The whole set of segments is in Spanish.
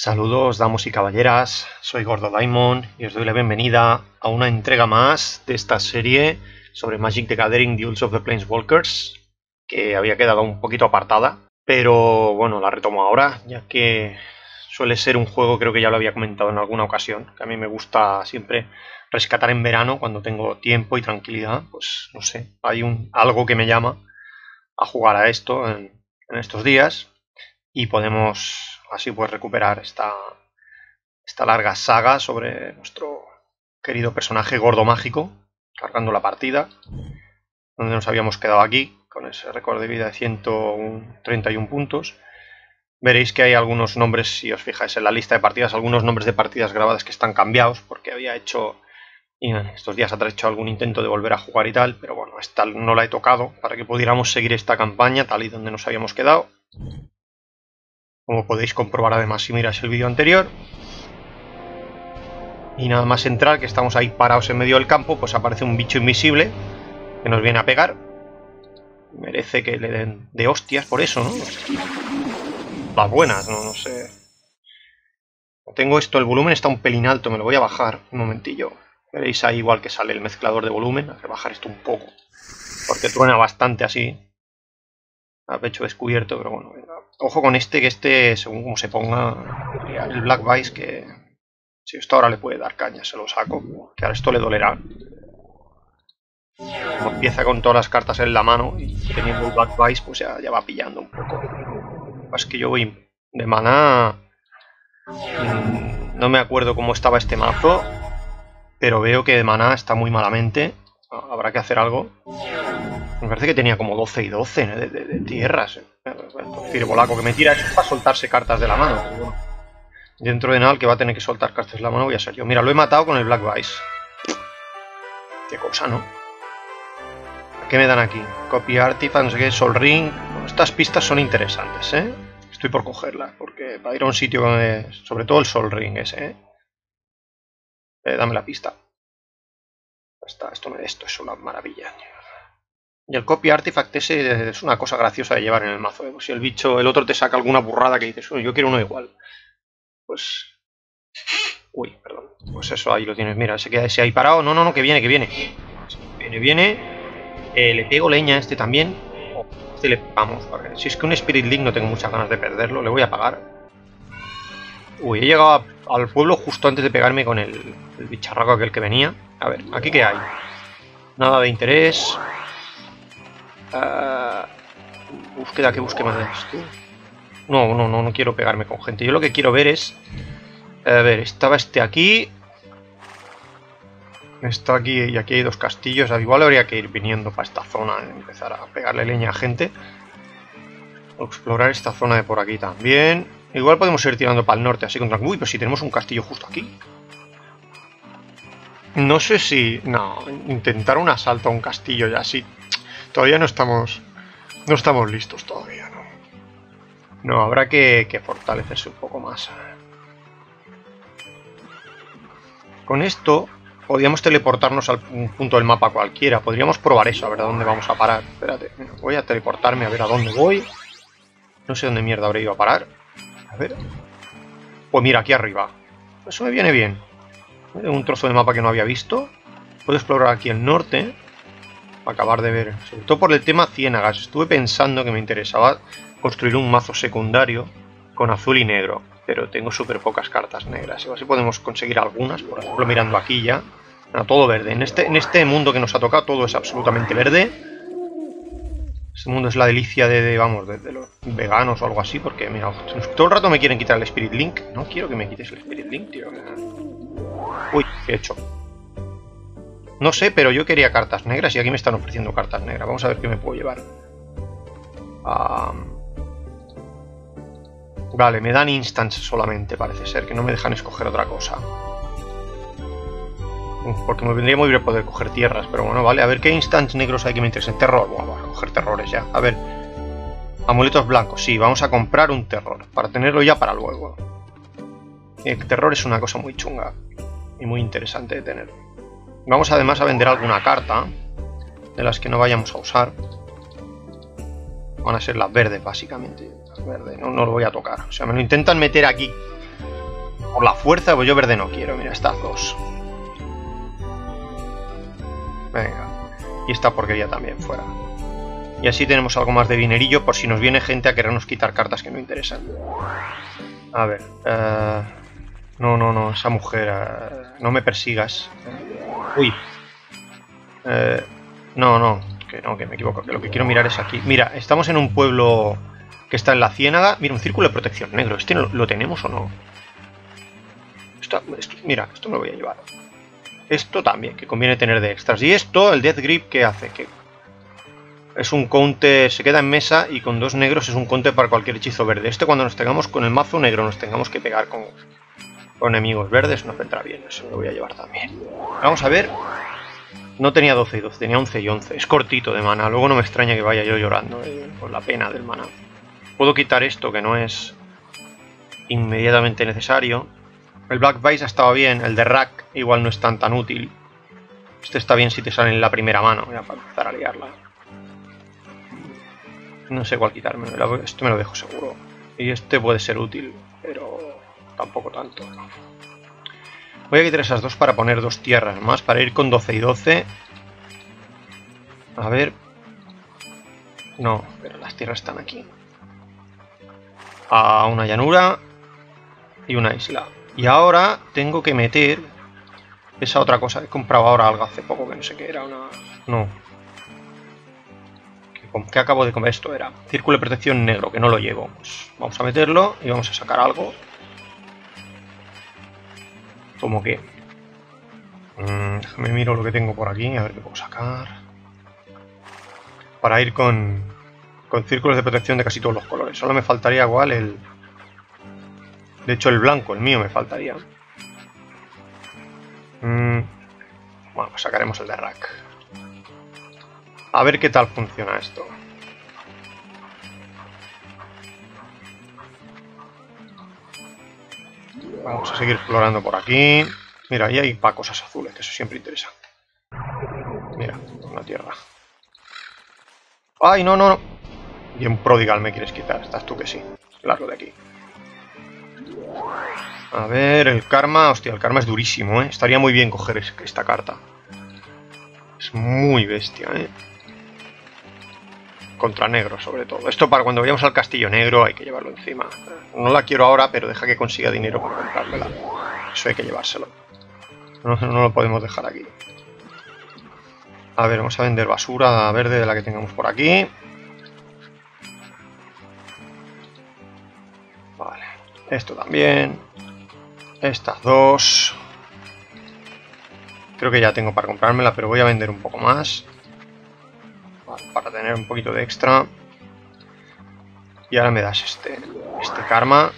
Saludos, damos y caballeras, soy Gordo Daimon y os doy la bienvenida a una entrega más de esta serie sobre Magic the Gathering Duels of the Planeswalkers, que había quedado un poquito apartada, pero bueno, la retomo ahora, ya que suele ser un juego, creo que ya lo había comentado en alguna ocasión, que a mí me gusta siempre rescatar en verano cuando tengo tiempo y tranquilidad. Pues no sé, hay algo que me llama a jugar a esto en estos días y podemos así pues recuperar esta larga saga sobre nuestro querido personaje gordo mágico, cargando la partida, donde nos habíamos quedado aquí, con ese récord de vida de 131 puntos. Veréis que hay algunos nombres, si os fijáis en la lista de partidas, algunos nombres de partidas grabadas que están cambiados, porque había hecho, y estos días atrás he hecho algún intento de volver a jugar y tal, pero bueno, esta no la he tocado, para que pudiéramos seguir esta campaña tal y donde nos habíamos quedado. Como podéis comprobar además si miráis el vídeo anterior. Y nada más entrar, que estamos ahí parados en medio del campo, pues aparece un bicho invisible que nos viene a pegar. Merece que le den de hostias por eso, ¿no? Las buenas, no sé. Tengo esto, el volumen está un pelín alto, me lo voy a bajar un momentillo. Veréis ahí igual que sale el mezclador de volumen. Hay que bajar esto un poco, porque truena bastante así, a pecho descubierto, pero bueno, venga. Ojo con este, que este, según como se ponga, el Black Vice, que si esto ahora le puede dar caña, se lo saco, que ahora esto le dolerá. Como empieza con todas las cartas en la mano y teniendo el Black Vice, pues ya va pillando un poco. Es que yo voy de maná, no me acuerdo cómo estaba este mazo, pero veo que de maná está muy malamente. Habrá que hacer algo. Me parece que tenía como 12 y 12 de tierras. Firbolacco que me tira eso para soltarse cartas de la mano. Pero bueno, dentro de nada el que va a tener que soltar cartas de la mano voy a ser yo. Mira, lo he matado con el Black Vice. Qué cosa, ¿no? ¿Qué me dan aquí? Copy Artifact, no sé qué, Sol Ring. Bueno, estas pistas son interesantes, ¿eh? Estoy por cogerlas, porque para ir a un sitio donde... Sobre todo el Sol Ring ese, ¿eh? Dame la pista. Esto es una maravilla. Y el Copy Artifact ese es una cosa graciosa de llevar en el mazo, ¿eh? Pues si el otro te saca alguna burrada que dices, yo quiero uno igual. Pues... Uy, perdón. Pues eso, ahí lo tienes. Mira, se queda ese ahí parado. No, que viene. Viene. Le pego leña a este también. Vamos, porque si es que un Spirit Link no tengo muchas ganas de perderlo, le voy a pagar. Uy, he llegado al pueblo justo antes de pegarme con el bicharraco aquel que venía. A ver, ¿aquí qué hay? Nada de interés. Búsqueda, ¿qué búsqueda me das tú? No quiero pegarme con gente. Yo lo que quiero ver es... A ver, estaba este aquí. Está aquí y aquí hay dos castillos. Igual habría que ir viniendo para esta zona y empezar a pegarle leña a gente. Explorar esta zona de por aquí también. Igual podemos ir tirando para el norte así contra... Uy, pero si tenemos un castillo justo aquí. No sé si... No, intentar un asalto a un castillo ya sí. Todavía no estamos listos todavía, ¿no? No, habrá que fortalecerse un poco más. Con esto podríamos teleportarnos a un punto del mapa cualquiera. Podríamos probar eso, a ver a dónde vamos a parar. Espérate, voy a teleportarme a ver a dónde voy. No sé dónde mierda habré ido a parar. A ver. Pues mira, aquí arriba. Eso me viene bien. Un trozo de mapa que no había visto. Puedo explorar aquí el norte. Para acabar de ver. Sobre todo por el tema ciénagas. Estuve pensando que me interesaba construir un mazo secundario con azul y negro. Pero tengo súper pocas cartas negras. Igual si podemos conseguir algunas. Por ejemplo, mirando aquí ya. No, todo verde. En este mundo que nos ha tocado todo es absolutamente verde. Este mundo es la delicia de los veganos o algo así. Porque mira, todo el rato me quieren quitar el Spirit Link. No quiero que me quites el Spirit Link, tío. Uy, ¿qué he hecho? No sé, pero yo quería cartas negras y aquí me están ofreciendo cartas negras. Vamos a ver qué me puedo llevar. Vale, me dan instants solamente, parece ser, que no me dejan escoger otra cosa. Porque me vendría muy bien poder coger tierras, pero bueno, vale. A ver qué instants negros hay que me interesen. Terror, vamos a coger terrores ya. A ver, amuletos blancos, sí, vamos a comprar un terror, para tenerlo ya para luego. El terror es una cosa muy chunga y muy interesante de tener. Vamos además a vender alguna carta de las que no vayamos a usar. Van a ser las verdes, básicamente. Las verdes, no lo voy a tocar. O sea, me lo intentan meter aquí Por la fuerza, pues yo verde no quiero. Mira, estas dos. Venga. Y esta porquería también fuera. Y así tenemos algo más de dinerillo por si nos viene gente a querernos quitar cartas que no interesan. A ver. No, esa mujer. No me persigas. Uy. No, que me equivoco. Que lo que quiero mirar es aquí. Mira, estamos en un pueblo que está en la ciénaga. Mira, un círculo de protección negro. ¿Este lo tenemos o no? Mira, esto me lo voy a llevar. Esto también, que conviene tener de extras. Y esto, el Death Grip, ¿qué hace? Que es un counter, se queda en mesa y con 2 negros es un counter para cualquier hechizo verde. Este cuando nos tengamos con el mazo negro, nos tengamos que pegar con enemigos verdes, nos vendrá bien. Eso me lo voy a llevar también. Vamos a ver. No tenía 12 y 12, tenía 11 y 11. Es cortito de mana, luego no me extraña que vaya yo llorando por la pena del mana. Puedo quitar esto que no es inmediatamente necesario. El Black Vice ha estado bien, el de Rack igual no es tan útil. Este está bien si te sale en la primera mano, ya para empezar a liarla. No sé cuál quitarme, esto me lo dejo seguro. Y este puede ser útil, pero tampoco tanto. Voy a quitar esas dos para poner 2 tierras más, para ir con 12 y 12. A ver. No, pero las tierras están aquí. A una llanura y una isla. Y ahora tengo que meter esa otra cosa. He comprado ahora algo hace poco que no sé qué era. No. ¿Qué acabo de comer? Esto era círculo de protección negro, que no lo llevo. Pues vamos a meterlo y vamos a sacar algo. ¿Cómo que? Déjame miro lo que tengo por aquí, a ver qué puedo sacar. Para ir con círculos de protección de casi todos los colores. Solo me faltaría igual el... De hecho el blanco, el mío, me faltaría. Bueno, pues sacaremos el de Rack. A ver qué tal funciona esto. Vamos a seguir explorando por aquí. Mira, ahí hay cosas azules, que eso siempre interesa. Mira, una tierra. ¡Ay, no! Bien prodigal me quieres quitar. Estás tú que sí. Largo de aquí. A ver, el karma. Hostia, el karma es durísimo, ¿eh? Estaría muy bien coger esta carta. Es muy bestia, ¿eh? Contra negro, sobre todo. Esto para cuando vayamos al castillo negro hay que llevarlo encima. No la quiero ahora, pero deja que consiga dinero para comprármela. Eso hay que llevárselo. No lo podemos dejar aquí. A ver, vamos a vender basura verde de la que tengamos por aquí. Vale. Esto también. Estas dos. Creo que ya tengo para comprármela, pero voy a vender un poco más. Vale, para tener un poquito de extra. Y ahora me das este karma.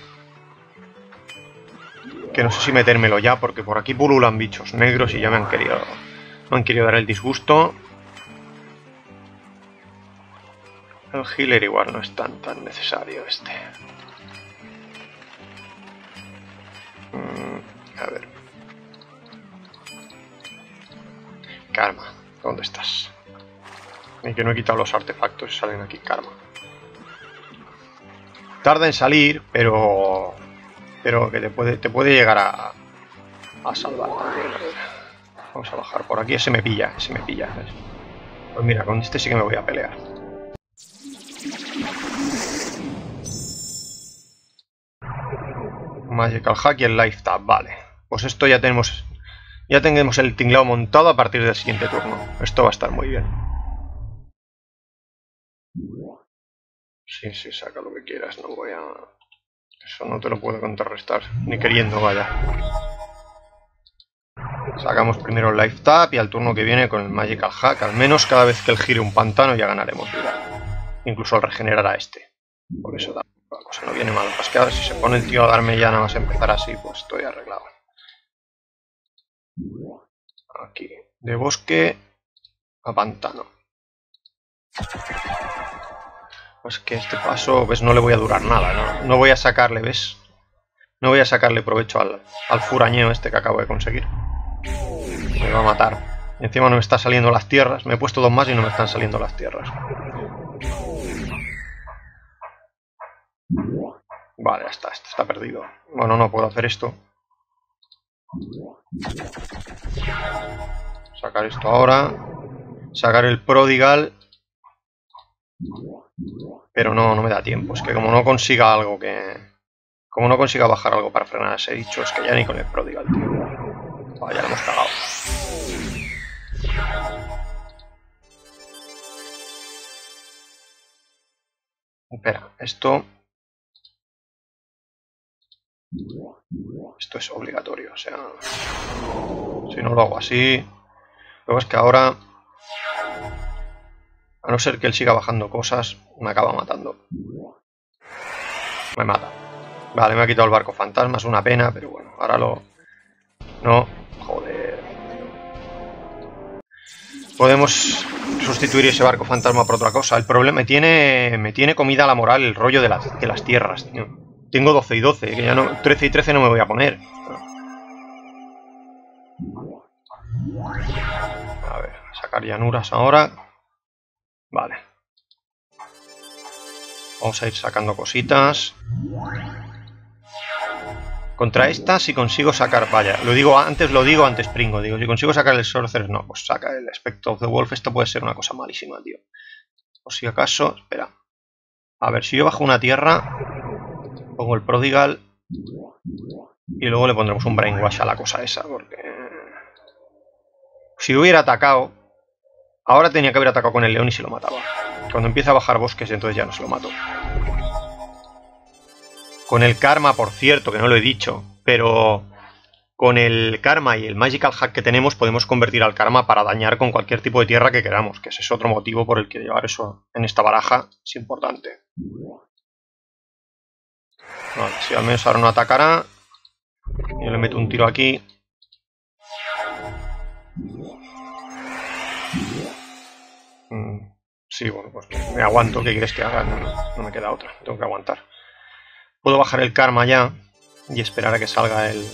Que no sé si metérmelo ya, porque por aquí pululan bichos negros y ya me han querido dar el disgusto. El healer igual no es tan necesario este. A ver. Karma, ¿dónde estás? Y que no he quitado los artefactos, salen aquí karma. Tarda en salir, pero que te puede llegar a salvar también. Vamos a bajar por aquí, ese me pilla. ¿Ves? Pues mira, con este sí que me voy a pelear. Magical Hack y el Life Tap, vale. Pues esto ya tenemos el tinglado montado a partir del siguiente turno. Esto va a estar muy bien. Sí, saca lo que quieras, no voy a... Eso no te lo puedo contrarrestar, ni queriendo, vaya. Sacamos primero el Life Tap y al turno que viene con el Magical Hack, al menos cada vez que él gire un pantano ya ganaremos vida. Incluso al regenerar a este. Por eso la cosa no viene mal. Es que ahora si se pone el tío a darme ya nada más empezar así, pues estoy arreglado. Aquí, de bosque a pantano. Pues que este paso, ¿ves? No le voy a durar nada, no voy a sacarle, ¿ves? No voy a sacarle provecho al furañeo este que acabo de conseguir. Me va a matar. Y encima no me están saliendo las tierras. Me he puesto 2 más y no me están saliendo las tierras. Vale, ya está. Este está perdido. Bueno, no puedo hacer esto. Sacar esto ahora. Sacar el Prodigal. Pero no me da tiempo. Es que como no consiga algo que... Como no consiga bajar algo para frenar a ese bicho, es que ya ni con el Prodigal, tío. Oh, ya lo hemos cagado. Espera, esto es obligatorio, o sea... Si no lo hago así... Luego es que ahora... A no ser que él siga bajando cosas, me acaba matando. Me mata. Vale, me ha quitado el barco fantasma, es una pena, pero bueno, ahora lo... No, joder. Podemos sustituir ese barco fantasma por otra cosa. El problema me tiene comida la moral el rollo de las tierras, tío. Tengo 12 y 12, que ya no... 13 y 13 no me voy a poner. A ver, sacar llanuras ahora. Vale. Vamos a ir sacando cositas. Contra esta, si consigo sacar... Vaya, lo digo antes Pringo. Digo, si consigo sacar el Sorcerer, no, pues saca el Spectre of the Wolf. Esto puede ser una cosa malísima, tío. O si acaso... Espera. A ver, si yo bajo una tierra, pongo el Prodigal y luego le pondremos un Brainwash a la cosa esa, porque... Si hubiera atacado... Ahora tenía que haber atacado con el león y se lo mataba. Cuando empieza a bajar bosques, entonces ya no se lo mato. Con el karma, por cierto, que no lo he dicho, pero con el karma y el magical hack que tenemos podemos convertir al karma para dañar con cualquier tipo de tierra que queramos, que ese es otro motivo por el que llevar eso en esta baraja es importante. Vale, si al menos ahora no atacará, yo le meto un tiro aquí. Sí, bueno, pues me aguanto. ¿Qué quieres que haga? No me queda otra. Tengo que aguantar. Puedo bajar el karma ya y esperar a que salga el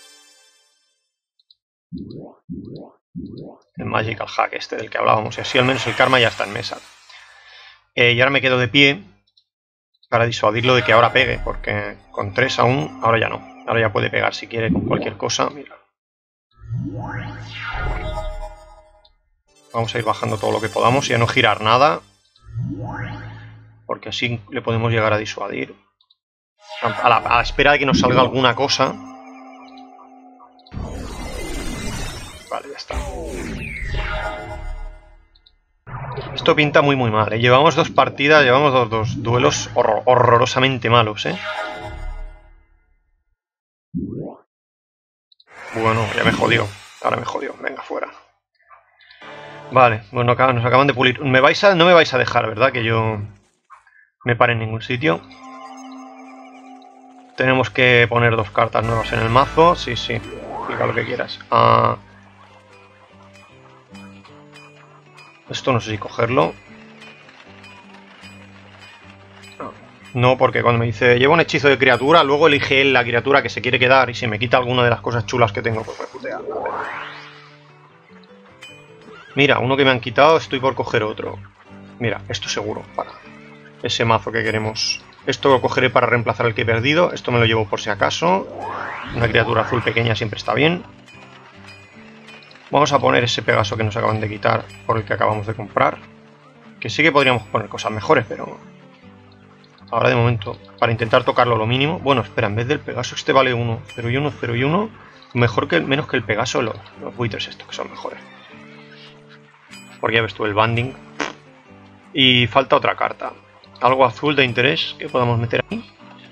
magical hack este del que hablábamos. Y así al menos el karma ya está en mesa. Y ahora me quedo de pie para disuadirlo de que ahora pegue, porque con 3 aún, ahora ya no. Ahora ya puede pegar si quiere con cualquier cosa. Mira. Vamos a ir bajando todo lo que podamos y a no girar nada, porque así le podemos llegar a disuadir. A la espera de que nos salga alguna cosa. Vale, ya está. Esto pinta muy mal, ¿eh? Llevamos 2 partidas, llevamos dos duelos horrorosamente malos, ¿eh? Bueno, ya me jodió. Ahora me jodió. Venga, fuera. Vale, bueno, nos acaban de pulir. No me vais a dejar, ¿verdad? Que yo me pare en ningún sitio. Tenemos que poner 2 cartas nuevas en el mazo. Sí, sí. Explica lo que quieras. Esto no sé si cogerlo. No, porque cuando me dice lleva un hechizo de criatura, luego elige él la criatura que se quiere quedar y si me quita alguna de las cosas chulas que tengo, pues me putea. Mira, uno que me han quitado, estoy por coger otro. Mira, esto seguro, para ese mazo que queremos. Esto lo cogeré para reemplazar el que he perdido. Esto me lo llevo por si acaso. Una criatura azul pequeña siempre está bien. Vamos a poner ese Pegaso que nos acaban de quitar por el que acabamos de comprar. Que sí que podríamos poner cosas mejores, pero... Ahora de momento, para intentar tocarlo lo mínimo... Bueno, espera, en vez del Pegaso este vale 1, 0 y 1, 0 y 1. Mejor que menos que el Pegaso los buitres estos, que son mejores. Porque ya ves tú el banding. Y falta otra carta. Algo azul de interés que podamos meter aquí.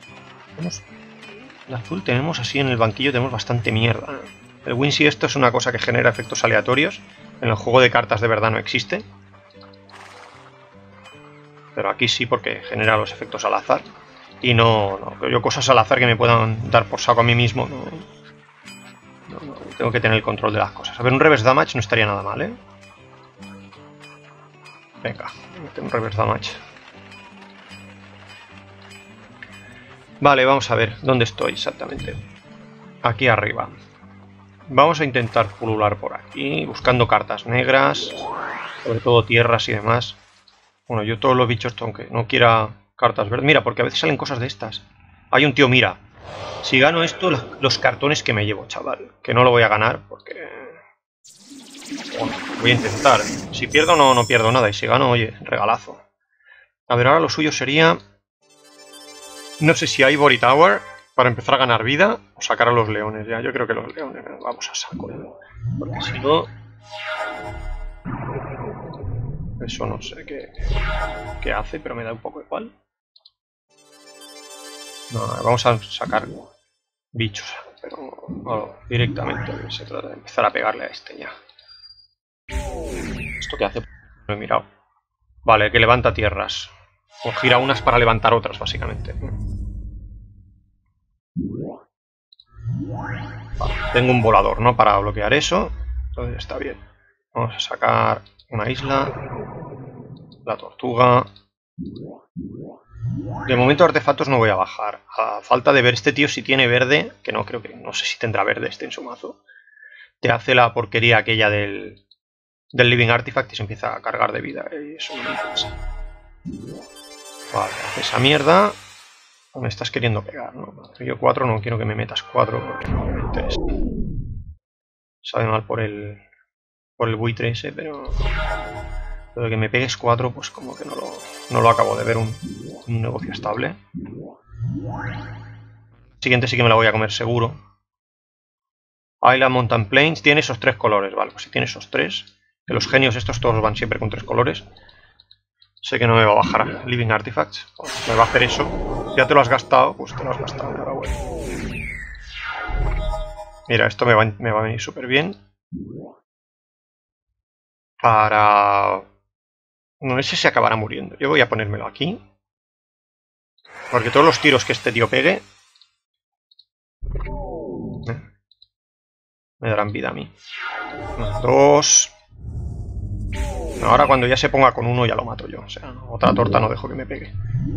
El azul tenemos así en el banquillo, tenemos bastante mierda. El Wincy esto es una cosa que genera efectos aleatorios. En el juego de cartas de verdad no existe. Pero aquí sí, porque genera los efectos al azar. Y no, yo cosas al azar que me puedan dar por saco a mí mismo. No, tengo que tener el control de las cosas. A ver, un reverse damage no estaría nada mal, ¿eh? Venga, un reverse damage. Vale, vamos a ver dónde estoy exactamente. Aquí arriba. Vamos a intentar pulular por aquí, buscando cartas negras, sobre todo tierras y demás. Bueno, yo todos los bichos, aunque no quiera cartas verdes... Mira, porque a veces salen cosas de estas. Hay un tío Mira. Si gano esto, los cartones que me llevo, chaval. Que no lo voy a ganar porque... Bueno, voy a intentar. Si pierdo, no pierdo nada. Y si gano, oye, regalazo. A ver, ahora lo suyo sería... No sé si hay Ivory Tower para empezar a ganar vida o sacar a los leones. Ya, yo creo que los leones vamos a saco. Porque si no... Eso no sé qué hace, pero me da un poco igual. No, vamos a sacar bichos, pero no, directamente se trata de empezar a pegarle a este ya. ¿Esto qué hace? No he mirado. Vale, que levanta tierras. O gira unas para levantar otras, básicamente. Vale, tengo un volador, ¿no? Para bloquear eso. Entonces está bien. Vamos a sacar una isla. La tortuga. De momento artefactos no voy a bajar. A falta de ver este tío si tiene verde, que no creo que... No sé si tendrá verde este en su mazo. Te hace la porquería aquella del Living Artifact y se empieza a cargar de vida. Y eso no me interesa. Vale, hace esa mierda. Me estás queriendo pegar, ¿no? Yo 4 no quiero que me metas 4 porque no me interesa. Sabe mal por el buitre ese, pero... Lo de que me pegues 4, pues como que no lo acabo de ver un negocio estable. Siguiente sí que me la voy a comer seguro. Island Mountain Plains tiene esos 3 colores, vale, pues si tiene esos 3, que los genios estos todos van siempre con 3 colores. Sé que no me va a bajar Living Artifacts, pues me va a hacer eso. Ya te lo has gastado, pues te lo has gastado, enhorabuena. Mira, esto me va a venir súper bien. Para... No, ese se acabará muriendo. Yo voy a ponérmelo aquí. Porque todos los tiros que este tío pegue me darán vida a mí. 2. Ahora cuando ya se ponga con 1 ya lo mato yo. O sea, otra torta no dejo que me pegue.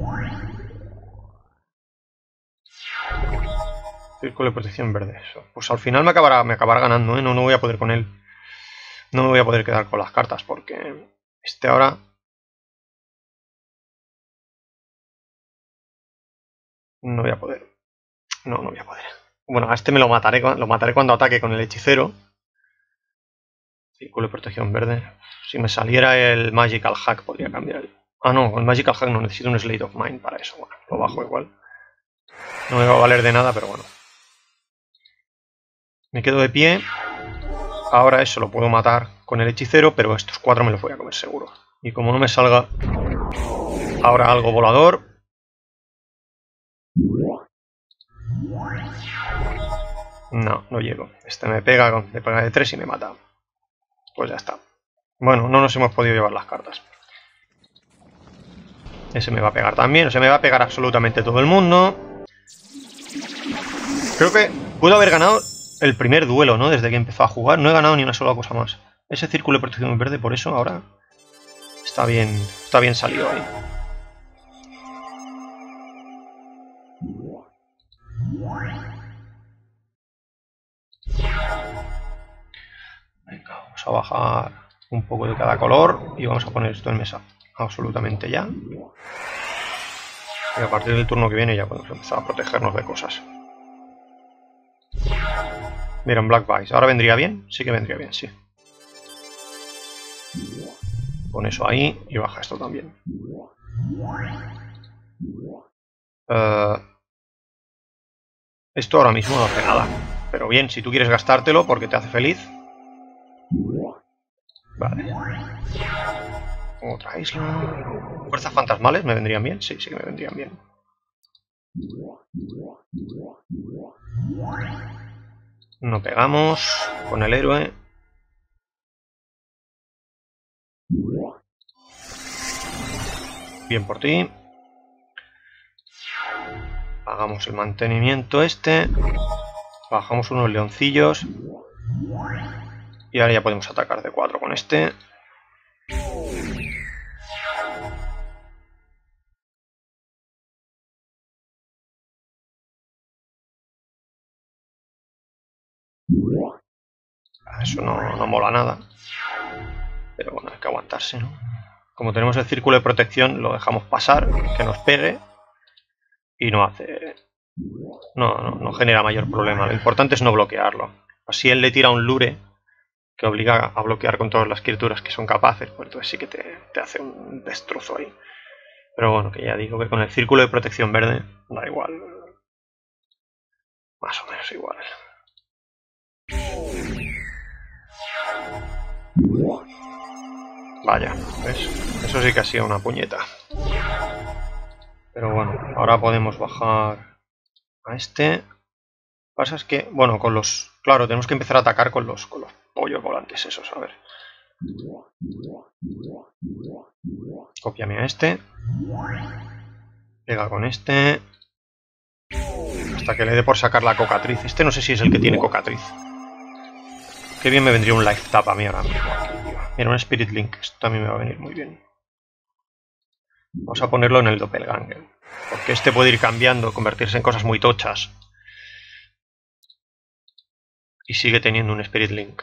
Círculo de protección verde. Eso. Pues al final me acabará ganando, ¿eh? No voy a poder con él. No me voy a poder quedar con las cartas porque este ahora... No voy a poder. No voy a poder. Bueno, a este me lo mataré cuando ataque con el hechicero. Círculo de protección verde. Si me saliera el Magical Hack podría cambiar el... Ah, no, el Magical Hack no, necesito un Slate of Mind para eso. Bueno, lo bajo igual. No me va a valer de nada, pero bueno. Me quedo de pie. Ahora eso lo puedo matar con el hechicero, pero estos 4 me los voy a comer seguro. Y como no me salga ahora algo volador... No llego. Este me pega de 3 y me mata. Pues ya está. Bueno, no nos hemos podido llevar las cartas. Ese me va a pegar también. O sea, me va a pegar absolutamente todo el mundo. Creo que puedo haber ganado el primer duelo, ¿no? Desde que empezó a jugar. No he ganado ni una sola cosa más. Ese círculo de protección verde, por eso ahora está bien salido ahí. Venga, vamos a bajar un poco de cada color y vamos a poner esto en mesa absolutamente ya. Y a partir del turno que viene ya podemos empezar a protegernos de cosas. Mira, un Black Vice. ¿Ahora vendría bien? Sí que vendría bien, sí. Pon eso ahí y baja esto también. Esto ahora mismo no hace nada. Pero bien, si tú quieres gastártelo porque te hace feliz. Vale. Otra isla. Fuerzas fantasmales me vendrían bien. Sí que me vendrían bien. No pegamos con el héroe. Bien por ti. Hagamos el mantenimiento este. Bajamos unos leoncillos. Y ahora ya podemos atacar de 4 con este. Eso no mola nada. Pero bueno, hay que aguantarse, ¿no? Como tenemos el círculo de protección, lo dejamos pasar, que nos pegue. Y no hace no genera mayor problema. Lo importante es no bloquearlo. Así él le tira un lure que obliga a bloquear con todas las criaturas que son capaces, pues entonces sí que te hace un destrozo ahí. Pero bueno, que ya digo que con el círculo de protección verde da igual. Más o menos igual. Vaya, ¿ves? Eso sí que ha sido una puñeta. Pero bueno, ahora podemos bajar a este. Lo que pasa es que, bueno, con los... Claro, tenemos que empezar a atacar con los pollos volantes esos, a ver. Cópiame a este. Pega con este. Hasta que le dé por sacar la cocatriz. Este no sé si es el que tiene cocatriz. Qué bien me vendría un life tap a mí ahora mismo aquí, tío. Mira, un Spirit Link. Esto también me va a venir muy bien. Vamos a ponerlo en el Doppelganger. Porque este puede ir cambiando, convertirse en cosas muy tochas. Y sigue teniendo un Spirit Link.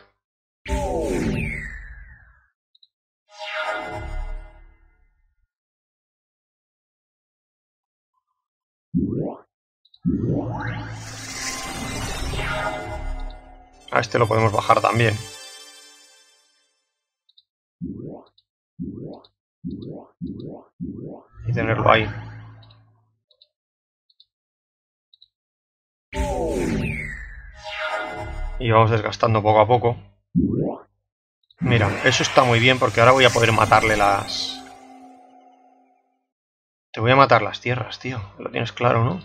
A este lo podemos bajar también. Y tenerlo ahí. Y vamos desgastando poco a poco. Mira, eso está muy bien porque ahora voy a poder matarle las... Te voy a matar las tierras, tío. Lo tienes claro, ¿no?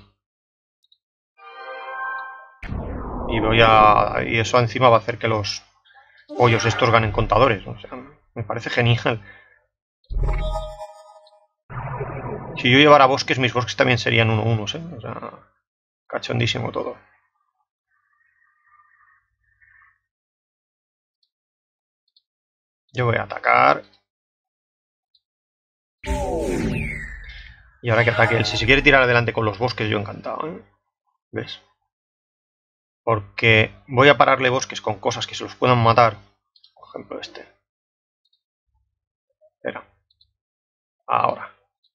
Y eso encima va a hacer que los pollos estos ganen contadores. O sea, me parece genial. Si yo llevara bosques, mis bosques también serían 1-1, ¿eh? O sea, cachondísimo todo. Yo voy a atacar. Y ahora que ataque él. Si se quiere tirar adelante con los bosques, yo encantado, ¿eh? ¿Ves? Porque voy a pararle bosques con cosas que se los puedan matar. Por ejemplo, este. Espera. Ahora.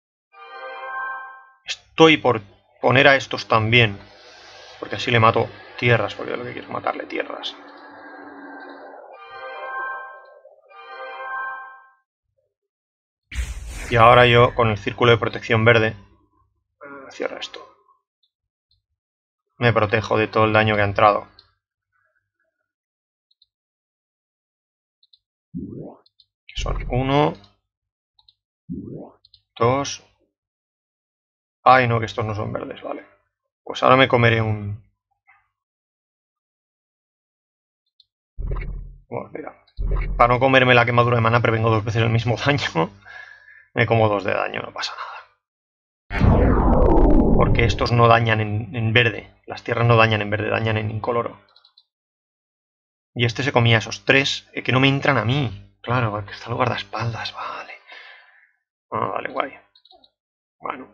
Estoy por poner a estos también. Porque así le mato tierras, porque yo lo que quiero es matarle tierras. Y ahora yo, con el círculo de protección verde, cierro esto. Me protejo de todo el daño que ha entrado. Que son 1, 2... Ay, no, que estos no son verdes, vale. Pues ahora me comeré un... Bueno, mira. Para no comerme la quemadura de mana, prevengo 2 veces el mismo daño. Me como 2 de daño, no pasa nada. Porque estos no dañan en verde. Las tierras no dañan en verde, dañan en incoloro. Y este se comía esos 3 que no me entran a mí. Claro, porque está el guardaespaldas, vale. Ah, vale, guay. Bueno.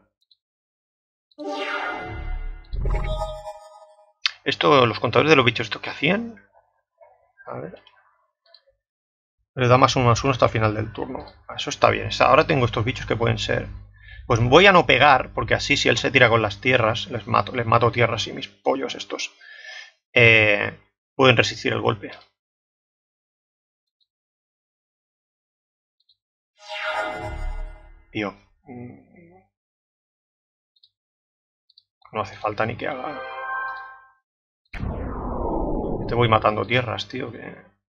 Esto, los contadores de los bichos, ¿esto qué hacían? A ver. Le da +1/+1 hasta el final del turno. Eso está bien. Ahora tengo estos bichos que pueden ser... Pues voy a no pegar, porque así si él se tira con las tierras, les mato tierras y mis pollos estos pueden resistir el golpe. Tío. No hace falta ni que haga... Te voy matando tierras, tío, que...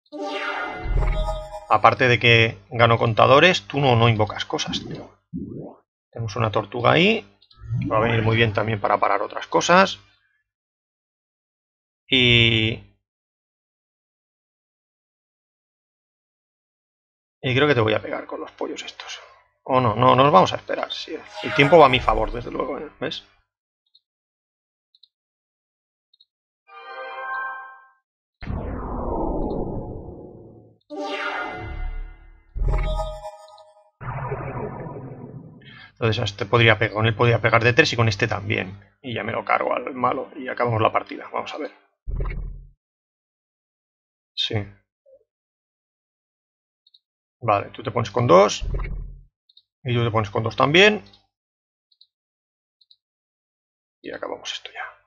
Aparte de que gano contadores, tú no invocas cosas, tío. Tenemos una tortuga ahí. Que va a venir muy bien también para parar otras cosas. Y creo que te voy a pegar con los pollos estos. O no, nos vamos a esperar. Sí. El tiempo va a mi favor, desde luego, ¿ves? Entonces este podría pegar, con él podría pegar de 3 y con este también. Y ya me lo cargo al malo y acabamos la partida. Vamos a ver. Sí. Vale, tú te pones con 2. Y tú te pones con 2 también. Y acabamos esto ya.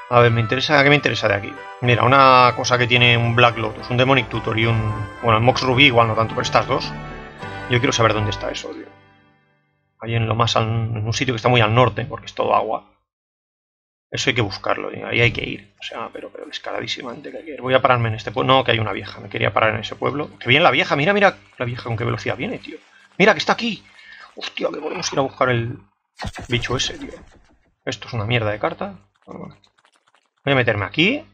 A ver, ¿qué me interesa de aquí? Mira, una cosa que tiene un Black Lotus, un Demonic Tutor y un... Bueno, el Mox Ruby igual no tanto, pero estas dos. Yo quiero saber dónde está eso, tío. Ahí en un sitio que está muy al norte, porque es todo agua. Eso hay que buscarlo, tío. Ahí hay que ir. O sea, pero descaradísimamente que hay que ir. Voy a pararme en este pueblo. No, que hay una vieja. Me quería parar en ese pueblo. Que viene la vieja, mira, mira. La vieja con qué velocidad viene, tío. Mira, que está aquí. Hostia, que podemos ir a buscar el bicho ese, tío. Esto es una mierda de carta. Voy a meterme aquí.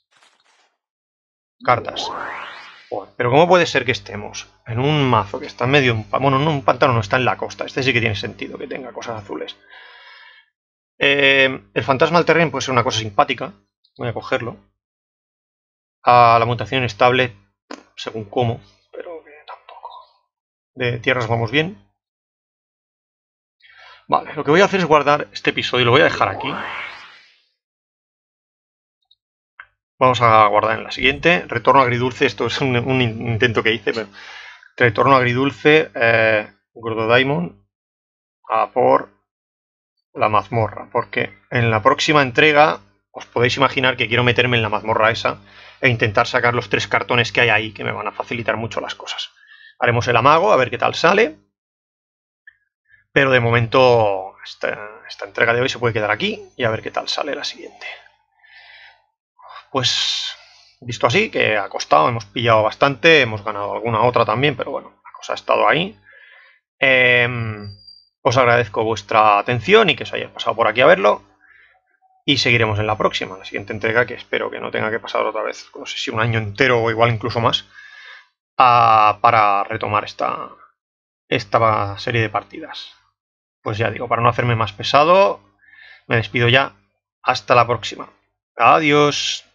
Cartas. Joder, pero ¿cómo puede ser que estemos en un mazo que está en medio de un... Bueno, no, un pantano no está en la costa. Este sí que tiene sentido que tenga cosas azules. El fantasma del terreno puede ser una cosa simpática. Voy a cogerlo. A la mutación estable, según cómo, pero que tampoco. De tierras vamos bien. Vale, lo que voy a hacer es guardar este episodio. Lo voy a dejar aquí. Vamos a guardar en la siguiente. Retorno agridulce. Esto es un intento que hice, pero... Retorno agridulce. Gordodaimon. A por la mazmorra. Porque en la próxima entrega os podéis imaginar que quiero meterme en la mazmorra esa e intentar sacar los 3 cartones que hay ahí, que me van a facilitar mucho las cosas. Haremos el amago, a ver qué tal sale. Pero de momento esta entrega de hoy se puede quedar aquí y a ver qué tal sale la siguiente. Pues visto así, que ha costado, hemos pillado bastante, hemos ganado alguna otra también, pero bueno, la cosa ha estado ahí. Os agradezco vuestra atención y que os hayáis pasado por aquí a verlo. Y seguiremos en la próxima, la siguiente entrega, que espero que no tenga que pasar otra vez, no sé si un año entero o igual incluso más, para retomar esta serie de partidas. Pues ya digo, para no hacerme más pesado, me despido ya. Hasta la próxima. Adiós.